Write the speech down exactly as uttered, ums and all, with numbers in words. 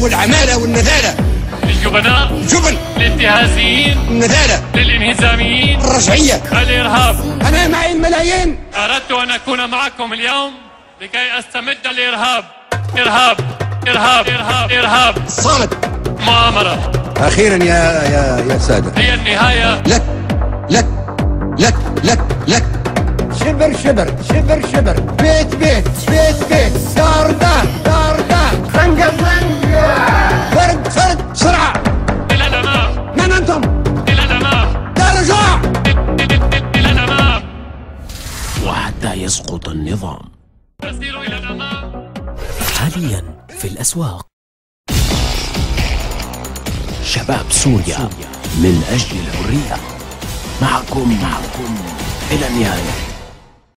والعمالة والنذالة، للجبناء، الجبن، للانتهازيين، النذالة، للانهزاميين، الرجعية، الإرهاب. أنا معي الملايين. أردت أن أكون معكم اليوم لكي أستمد الإرهاب. إرهاب إرهاب إرهاب إرهاب صامت. مؤامرة. أخيرا يا يا يا سادة، هي النهاية. لك لك لك لك لك شبر شبر شبر شبر، بيت بيت بيت بيت، دار دار دار دار، زنقة زنقة، فرد فرد، بسرعة إلى الأمام. من أنتم؟ إلى الأمام. لا رجوع. إلى الأمام. وحتى يسقط النظام. نسير إلى الأمام. حاليا في الأسواق. شباب سوريا من أجل الحرية، معكم معكم إلى النهاية.